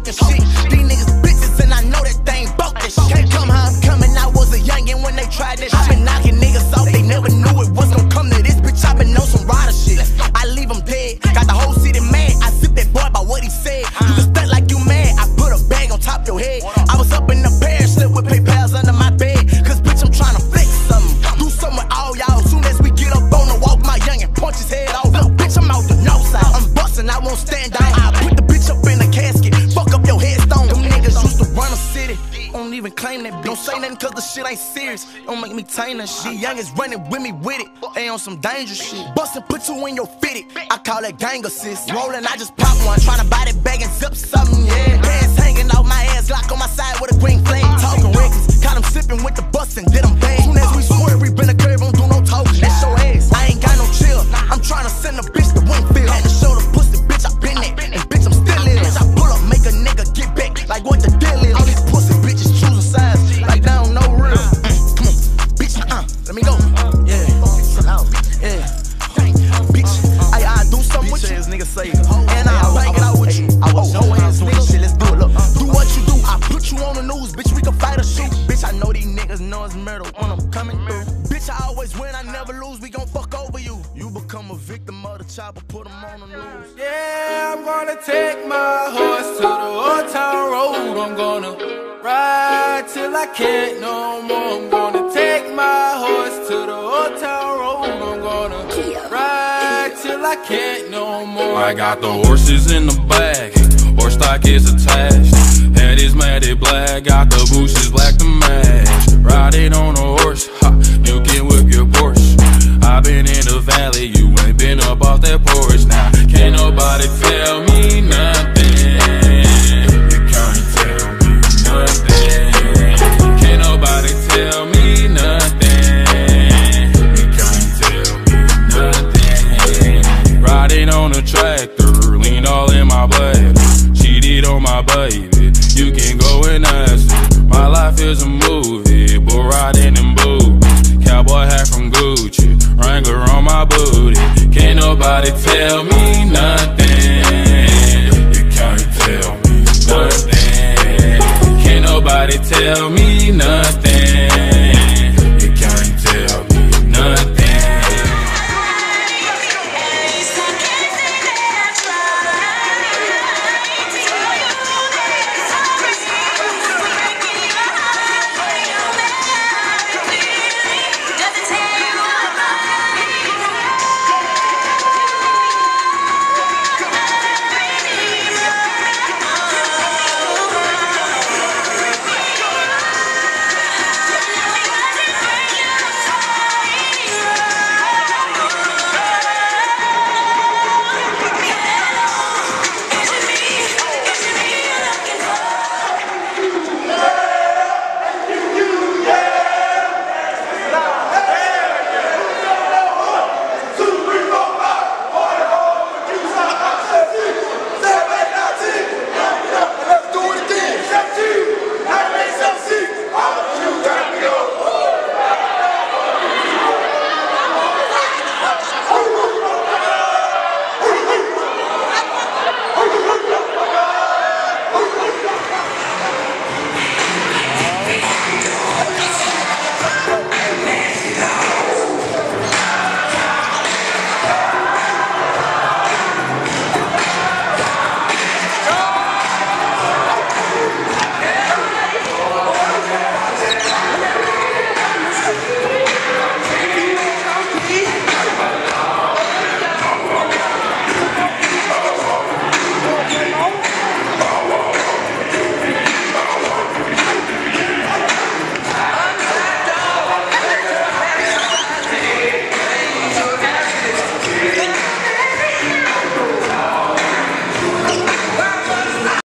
talking shit. These niggas bitches and I know that they ain't bout that shit. Can't come how I'm coming, I was a youngin' when they tried that shit. I been knocking niggas off, they never knew it was gon' come to this, bitch. I been on some rider shit. I leave them dead, got the whole city mad. I zip that boy by what he said. You can stunt like you mad, I put a bag on top your head. I was up in the pair, slept with PayPals under my bed. Cause bitch, I'm tryna flex something, do something with all y'all. Soon as we get up on the walk, my youngin' punch his head off. Look, bitch, I'm out the north side. I'm bustin', I won't stand down. I put the bitch up in a casket, fuck up your headstone. Them niggas used to run a city, don't even claim that. Don't say nothing cause the shit ain't serious. Don't make me tame that shit. Youngins running with me with it, they on some dangerous shit. Bustin', put you in your fitted, I call that gang assist. Rollin', I just pop one, tryna buy that bag and zip something, yeah. Pants hanging out my ass, lock on my side with a green flame. Talking records, caught him sippin' with the bustin', did him bang. Soon as we swerve, we been a curve, don't do no talking. That's your ass, I ain't got no chill. I'm tryna send a bitch to Winfield. Had to show the pussy, bitch, I been there, and bitch, I'm still in. Bitch, I pull up, make a nigga get back, like what the deal is. All these pussy bitches choosing sides, like they don't know real. Come on, bitch, let me go. Yeah, yeah, bitch, I do something with you. Nigga say, and I'll bang it out with you. I was no ass nigga, shit, let's do it. Look, do what you do. I put you on the news, bitch. We can fight or shoot. Bitch, I know these niggas know it's murder when I'm coming through. Bitch, I always win, I never lose. We gon' fuck over you. You become a victim of the chopper, put them on the news. Yeah, I'm gonna take my horse to the old town road. I'm gonna ride till I can't no more. I'm gonna take my horse to the old town road. I'm gonna ride till I can't no more. I got the horses in the bag, horse stock is attached. Head is matted black, got the bushes black to match. Riding on a horse, ha, you can whip your Porsche. I been in the valley, you ain't been up off that porch. Now, can't nobody tell me nothing. You can't tell me nothing. Can't nobody tell me nothing. You can't tell me nothing. Riding on a tractor, lean all in my blood. Cheated on my baby, you can go and ask her. My life is a movie, bull riding in boots. Cowboy hat from Gucci, Wrangler on my booty. Can't nobody tell me nothing. You can't tell me nothing. Can't nobody tell me nothing.